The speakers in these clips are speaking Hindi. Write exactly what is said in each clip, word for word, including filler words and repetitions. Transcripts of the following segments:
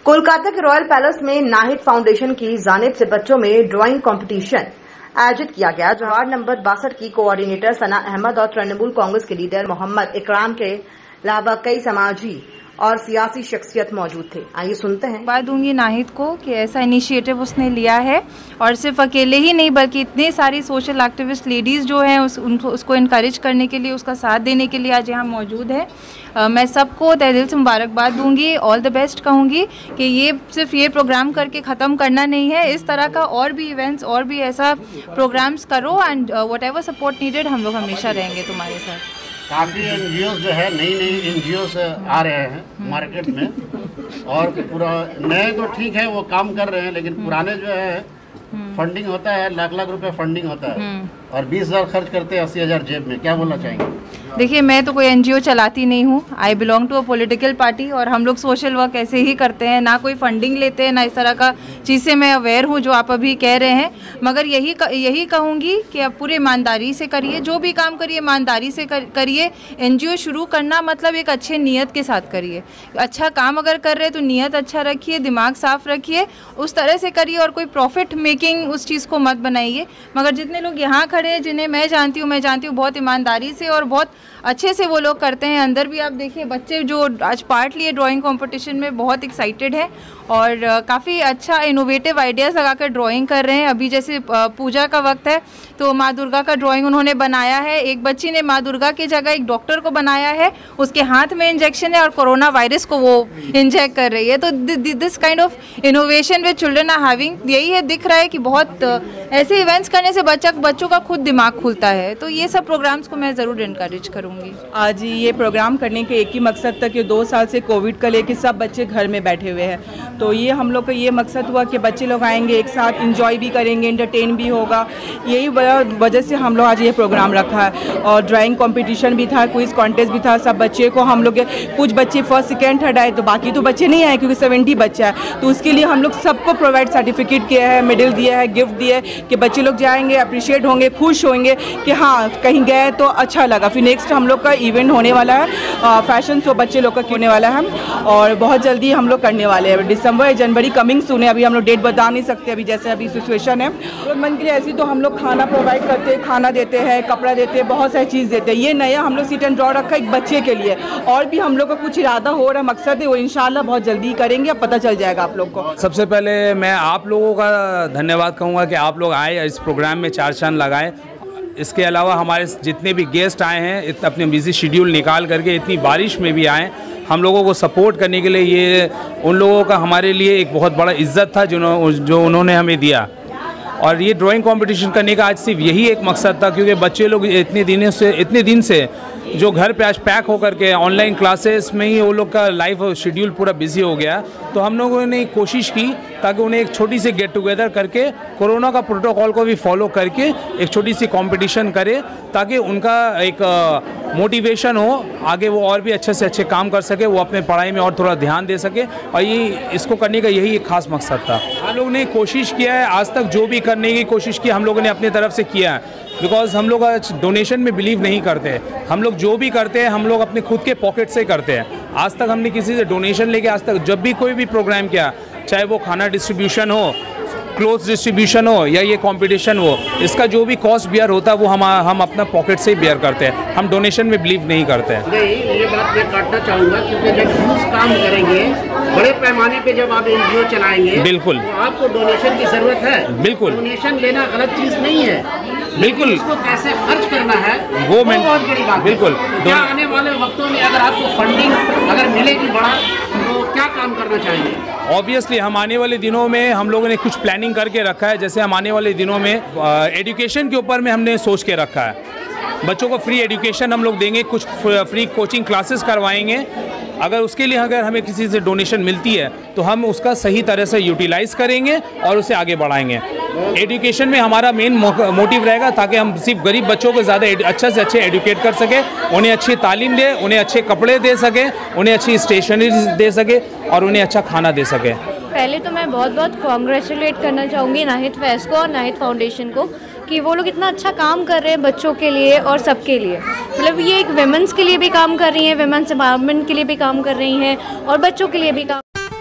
कोलकाता के रॉयल पैलेस में नाहिद फाउंडेशन की जानिब से बच्चों में ड्राइंग कंपटीशन आयोजित किया गया। जो वार्ड नंबर बासठ की कोऑर्डिनेटर सना अहमद और तृणमूल कांग्रेस के लीडर मोहम्मद इकराम के अलावा कई समाजी और सियासी शख्सियत मौजूद थे। आइए सुनते हैं। बात दूंगी नाहिद को कि ऐसा इनिशिएटिव उसने लिया है और सिर्फ अकेले ही नहीं बल्कि इतने सारी सोशल एक्टिविस्ट लेडीज़ जो हैं उस, उनको उसको इनकरेज करने के लिए, उसका साथ देने के लिए आज यहाँ मौजूद है। आ, मैं सबको तहे दिल से मुबारकबाद दूंगी, ऑल द बेस्ट कहूँगी कि ये सिर्फ ये प्रोग्राम करके ख़त्म करना नहीं है, इस तरह का और भी इवेंट्स और भी ऐसा प्रोग्राम्स करो and whatever support needed हम लोग हमेशा रहेंगे तुम्हारे साथ। काफ़ी एनजीओ जो है नई नई एनजीओ आ रहे हैं मार्केट में और पूरा नए तो ठीक है वो काम कर रहे हैं, लेकिन पुराने जो है फंडिंग होता है, लाख लाख रुपए फंडिंग होता है और बीस हज़ार खर्च करते हैं अस्सी हज़ार जेब में। क्या बोलना चाहेंगे? देखिए, मैं तो कोई एनजीओ चलाती नहीं हूँ। I belong to a political party और हम लोग सोशल वर्क ऐसे ही करते हैं, ना कोई फंडिंग लेते हैं, ना इस तरह का चीज़ से मैं अवेयर हूँ जो आप अभी कह रहे हैं। मगर यही यही कहूँगी कि आप पूरी ईमानदारी से करिए, जो भी काम करिए ईमानदारी से करिए। एनजीओ शुरू करना मतलब एक अच्छे नीयत के साथ करिए। अच्छा काम अगर कर रहे हैं तो नीयत अच्छा रखिए, दिमाग साफ रखिए, उस तरह से करिए और कोई प्रॉफिट मेकिंग उस चीज़ को मत बनाइए। मगर जितने लोग यहाँ खड़े हैं, जिन्हें मैं जानती हूँ मैं जानती हूँ बहुत ईमानदारी से और बहुत अच्छे से वो लोग करते हैं। अंदर भी आप देखिए बच्चे जो आज पार्ट लिए ड्राइंग कंपटीशन में बहुत एक्साइटेड है और काफ़ी अच्छा इनोवेटिव आइडियाज़ लगाकर ड्राइंग कर रहे हैं। अभी जैसे पूजा का वक्त है तो माँ दुर्गा का ड्राइंग उन्होंने बनाया है। एक बच्ची ने माँ दुर्गा की जगह एक डॉक्टर को बनाया है, उसके हाथ में इंजेक्शन है और कोरोना वायरस को वो इंजेक्ट कर रही है। तो this kind of innovation with children are having, यही है दिख रहा है कि बहुत ऐसे इवेंट्स करने से बच्चा बच्चों का खुद दिमाग खुलता है। तो ये सब प्रोग्राम्स को मैं ज़रूर इनकरेज करूँगी। आज ये प्रोग्राम करने के एक ही मकसद था कि दो साल से कोविड का लेके सब बच्चे घर में बैठे हुए हैं, तो ये हम लोग का ये मकसद हुआ कि बच्चे लोग आएंगे, एक साथ इंजॉय भी करेंगे, एंटरटेन भी होगा। यही वजह से हम लोग आज ये प्रोग्राम रखा है। और ड्राइंग कंपटीशन भी था, क्विज कॉन्टेस्ट भी था। सब बच्चे को हम लोग, कुछ बच्चे फर्स्ट सेकेंड थर्ड आए तो बाकी तो बच्चे नहीं आए क्योंकि सेवेंटी बच्चा है, तो उसके लिए हम लोग सबको प्रोवाइड सर्टिफिकेट किया है, मेडल दिया है, गिफ्ट दिया है कि बच्चे लोग जाएंगे, अप्रिशिएट होंगे, खुश होंगे कि हाँ कहीं गए तो अच्छा लगा। फिर नेक्स्ट हम लोग का इवेंट होने वाला है, फैशन शो बच्चे लोग का होने वाला है और बहुत जल्दी हम लोग करने वाले हैं। दिसंबर जनवरी कमिंग सून है, अभी हम लोग डेट बता नहीं सकते अभी जैसे अभी सिचुएशन है। जरूरतमंद के लिए ऐसी तो हम लोग खाना प्रोवाइड करते हैं, खाना देते हैं, कपड़ा देते हैं, बहुत सारी चीज़ देते हैं। ये नया हम लोग सीट एंड ड्रॉ रखा एक बच्चे के लिए, और भी हम लोग का कुछ इरादा हो रहा मकसद है वो इंशाल्लाह बहुत जल्दी करेंगे, अब पता चल जाएगा आप लोग को। सबसे पहले मैं आप लोगों का धन्यवाद कहूँगा कि आप लोग आए, इस प्रोग्राम में चार चांद लगाए। इसके अलावा हमारे जितने भी गेस्ट आए हैं अपने बिजी शेड्यूल निकाल करके इतनी बारिश में भी आए हम लोगों को सपोर्ट करने के लिए, ये उन लोगों का हमारे लिए एक बहुत बड़ा इज्जत था जो जो उन्होंने हमें दिया। और ये ड्राइंग कंपटीशन करने का आज सिर्फ यही एक मकसद था क्योंकि बच्चे लोग इतने दिनों से इतने दिन से जो घर पे आज पैक होकर के ऑनलाइन क्लासेस में ही वो लोग का लाइफ शेड्यूल पूरा बिजी हो गया, तो हम लोगों ने कोशिश की ताकि उन्हें एक छोटी सी गेट टुगेदर करके कोरोना का प्रोटोकॉल को भी फॉलो करके एक छोटी सी कंपटीशन करे ताकि उनका एक मोटिवेशन हो, आगे वो और भी अच्छे से अच्छे काम कर सके, वो अपने पढ़ाई में और थोड़ा ध्यान दे सके। और ये इसको करने का यही एक खास मकसद था। हम लोग ने कोशिश किया है, आज तक जो भी करने की कोशिश की हम लोगों ने अपनी तरफ से किया है, बिकॉज हम लोग डोनेशन में बिलीव नहीं करते। हम लोग जो भी करते हैं हम लोग अपने खुद के पॉकेट से करते हैं। आज तक हमने किसी से डोनेशन लेके आज तक जब भी कोई भी प्रोग्राम किया, चाहे वो खाना डिस्ट्रीब्यूशन हो, क्लोथ्स डिस्ट्रीब्यूशन हो या ये कंपटीशन हो, इसका जो भी कॉस्ट बियर होता है वो हम हम अपना पॉकेट से ही बियर करते हैं। हम डोनेशन में बिलीव नहीं करते हैं। नहीं, ये बात मैं काटना चाहूँगा क्योंकि जब यूज काम करेंगे बड़े पैमाने पे, जब आप एनजीओ चलाएंगे बिल्कुल तो आपको डोनेशन की जरूरत है। बिल्कुल, डोनेशन लेना गलत चीज़ नहीं है, बिल्कुल इसको कैसे खर्च करना है वो मैं बहुत बड़ी बात। बिल्कुल, क्या आने वाले वक्तों में अगर आपको फंडिंग अगर मिलेगी बड़ा तो क्या काम करना चाहिए? ऑब्वियसली हम आने वाले दिनों में हम लोगों ने कुछ प्लानिंग करके रखा है। जैसे हम आने वाले दिनों में एजुकेशन के ऊपर में हमने सोच के रखा है। बच्चों को फ्री एजुकेशन हम लोग देंगे, कुछ फ्री कोचिंग क्लासेस करवाएंगे। अगर उसके लिए अगर हमें किसी से डोनेशन मिलती है तो हम उसका सही तरह से यूटिलाइज करेंगे और उसे आगे बढ़ाएंगे। एजुकेशन में हमारा मेन मोटिव रहेगा ताकि हम सिर्फ गरीब बच्चों को ज़्यादा अच्छे से अच्छे एडुकेट कर सके, उन्हें अच्छी तालीम दे, उन्हें अच्छे कपड़े दे सके, उन्हें अच्छी स्टेशनरी दे सके और उन्हें अच्छा खाना दे सके। पहले तो मैं बहुत बहुत कॉन्ग्रेचुलेट करना चाहूँगी नाहिद फैज़ को और नाहिद फाउंडेशन को कि वो लोग इतना अच्छा काम कर रहे हैं बच्चों के लिए और सबके लिए। मतलब ये एक विमेंस के लिए भी काम कर रही हैं, विमेंस एम्पावरमेंट के लिए भी काम कर रही हैं और बच्चों के लिए भी काम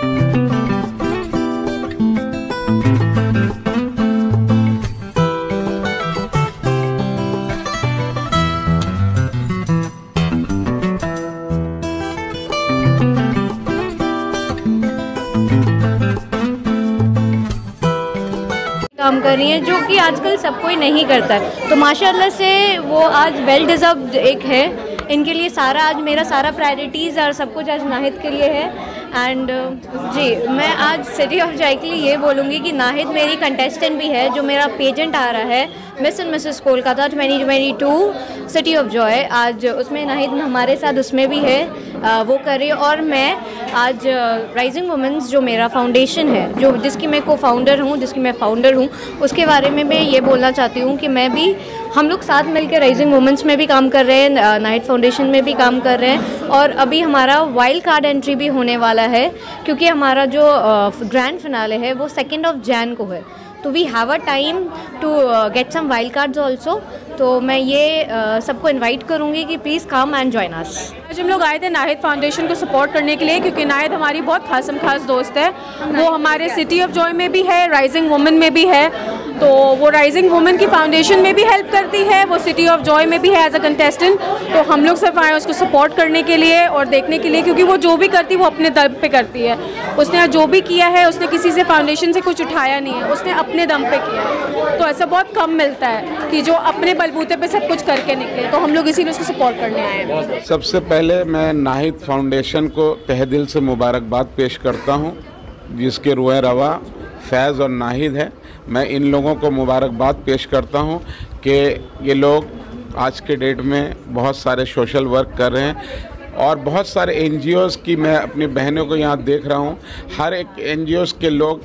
काम कर रही हैं जो कि आजकल सब कोई नहीं करता है, तो माशाल्लाह से वो आज वेल डिज़र्व्ड एक है। इनके लिए सारा आज मेरा सारा प्रायोरिटीज़ और सब कुछ आज नाहिद के लिए है। एंड जी मैं आज सिटी ऑफ जॉय के लिए ये बोलूँगी कि नाहिद मेरी कंटेस्टेंट भी है। जो मेरा पेजेंट आ रहा है Miss and Mrs Kolkata twenty twenty two city of joy, आज उसमें नाहिद हमारे साथ उसमें भी है, आ, वो करे। और मैं आज राइजिंग वुमेंस जो मेरा फाउंडेशन है, जो जिसकी मैं को फाउंडर हूँ, जिसकी मैं फाउंडर हूँ, उसके बारे में मैं ये बोलना चाहती हूँ कि मैं भी हम लोग साथ मिलकर राइजिंग वुमेंस में भी काम कर रहे हैं, नाहिद फाउंडेशन में भी काम कर रहे हैं। और अभी हमारा वाइल्ड कार्ड एंट्री भी होने वाला है, क्योंकि हमारा जो ग्रैंड फिनाले है वो सेकेंड ऑफ जैन को है, तो we have a time to get some wild cards also. तो मैं ये uh, सबको इनवाइट करूँगी कि please come and join us. आज हम लोग आए थे नाहिद फाउंडेशन को सपोर्ट करने के लिए, क्योंकि नाहिद हमारी बहुत खासम खास दोस्त है। वो हमारे सिटी ऑफ जॉय में भी है, राइजिंग वुमेन में भी है, तो वो राइजिंग वुमेन की फाउंडेशन में भी हेल्प करती है, वो सिटी ऑफ जॉय में भी है एज अ कंटेस्टेंट। तो हम लोग सिर्फ आए उसको सपोर्ट करने के लिए और देखने के लिए, क्योंकि वो जो भी करती है वो अपने दम पे करती है। उसने जो भी किया है, उसने किसी से फाउंडेशन से कुछ उठाया नहीं है, उसने अपने दम पे किया है। तो ऐसा बहुत कम मिलता है कि जो अपने बलबूते पे सब कुछ करके निकले, तो हम लोग इसीलिए उसको सपोर्ट करने आए हैं। सबसे पहले मैं नाहिद फाउंडेशन को तहे दिल से मुबारकबाद पेश करता हूं, जिसके रुए रवा फैज़ और नाहिद है। मैं इन लोगों को मुबारकबाद पेश करता हूं कि ये लोग आज के डेट में बहुत सारे सोशल वर्क कर रहे हैं और बहुत सारे एनजीओज़ की मैं अपनी बहनों को यहाँ देख रहा हूँ। हर एक एनजीओज़ के लोग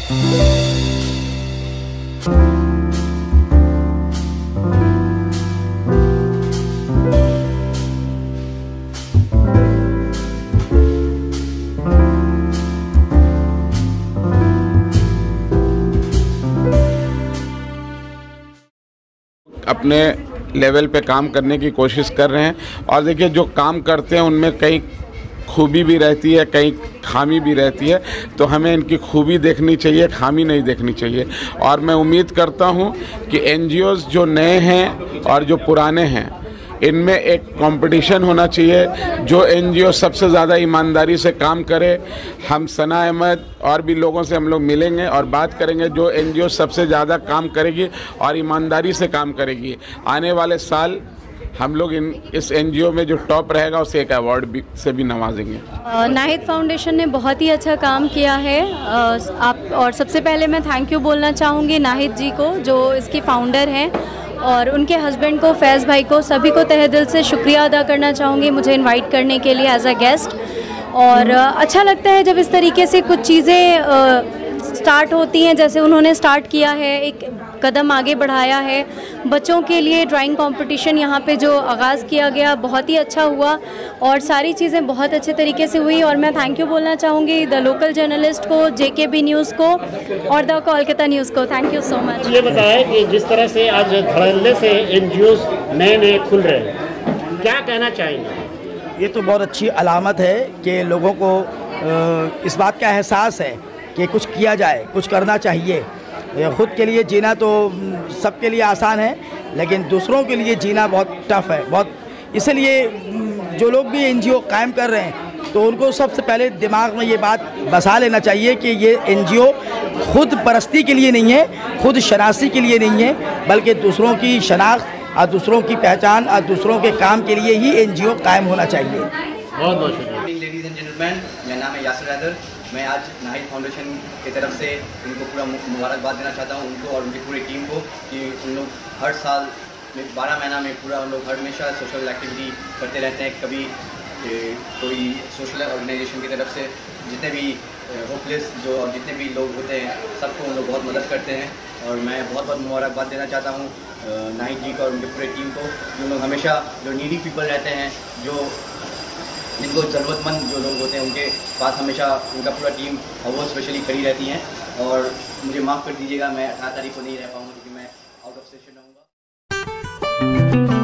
अपने लेवल पे काम करने की कोशिश कर रहे हैं। और देखिए, जो काम करते हैं उनमें कई खूबी भी रहती है, कई खामी भी रहती है, तो हमें इनकी खूबी देखनी चाहिए, खामी नहीं देखनी चाहिए। और मैं उम्मीद करता हूं कि एनजीओज़ जो नए हैं और जो पुराने हैं, इनमें एक कंपटीशन होना चाहिए। जो एनजीओ सबसे ज़्यादा ईमानदारी से काम करे, हम सना अहमद और भी लोगों से हम लोग मिलेंगे और बात करेंगे जो एनजीओ सबसे ज़्यादा काम करेगी और ईमानदारी से काम करेगी। आने वाले साल हम लोग इन इस एनजीओ में जो टॉप रहेगा उसे एक अवार्ड भी से भी नवाजेंगे। नाहिद फाउंडेशन ने बहुत ही अच्छा काम किया है आप, और सबसे पहले मैं थैंक यू बोलना चाहूँगी नाहिद जी को, जो इसकी फाउंडर हैं, और उनके हस्बैंड को, फैज़ भाई को, सभी को तहे दिल से शुक्रिया अदा करना चाहूँगी मुझे इनवाइट करने के लिए एज अ गेस्ट। और अच्छा लगता है जब इस तरीके से कुछ चीज़ें स्टार्ट होती हैं, जैसे उन्होंने स्टार्ट किया है, एक कदम आगे बढ़ाया है। बच्चों के लिए ड्राइंग कंपटीशन यहाँ पे जो आगाज़ किया गया बहुत ही अच्छा हुआ और सारी चीज़ें बहुत अच्छे तरीके से हुई। और मैं थैंक यू बोलना चाहूँगी द लोकल जर्नलिस्ट को, जेकेबी न्यूज़ को और द कोलकाता न्यूज़ को। Thank you so much. ये बताया कि जिस तरह से आज धड़ल्ले से एनजीओज़ नए नए खुल रहे हैं, क्या कहना चाहेंगे? ये तो बहुत अच्छी अलामत है कि लोगों को इस बात का एहसास है कि कुछ किया जाए, कुछ करना चाहिए। ख़ुद के लिए जीना तो सबके लिए आसान है, लेकिन दूसरों के लिए जीना बहुत टफ़ है बहुत। इसलिए जो लोग भी एनजीओ कायम कर रहे हैं, तो उनको सबसे पहले दिमाग में ये बात बसा लेना चाहिए कि ये एनजीओ खुद परस्ती के लिए नहीं है, खुद शनाख्ती के लिए नहीं है, बल्कि दूसरों की शनाख्त और दूसरों की पहचान और दूसरों के काम के लिए ही एनजीओ कायम होना चाहिए। बहुत बहुत शुक्रिया। लेडीज़ एंड जेंटलमैन, मेरा नाम है यासिर हैदर। मैं आज नाहिद फाउंडेशन की तरफ से उनको पूरा मुबारकबाद देना चाहता हूँ, उनको और उनकी पूरी टीम को, कि उन लोग हर साल में बारह महीना में पूरा उन लोग हर हमेशा सोशल एक्टिविटी करते रहते हैं। कभी कोई सोशल ऑर्गेनाइजेशन की तरफ से जितने भी होपलेस जो और जितने भी लोग होते हैं, सबको उन लोग बहुत मदद करते हैं। और मैं बहुत बहुत मुबारकबाद देना चाहता हूँ नाहिद जी को और उनकी पूरी टीम को, जो लोग हमेशा जो नीडी पीपल रहते हैं, जो जिनको ज़रूरतमंद जो लोग होते हैं, उनके पास हमेशा उनका पूरा टीम और वो स्पेशली खड़ी रहती हैं। और मुझे माफ़ कर दीजिएगा, मैं अठारह तारीख को नहीं रह पाऊँगा क्योंकि मैं आउट ऑफ सेशन रहूँगा।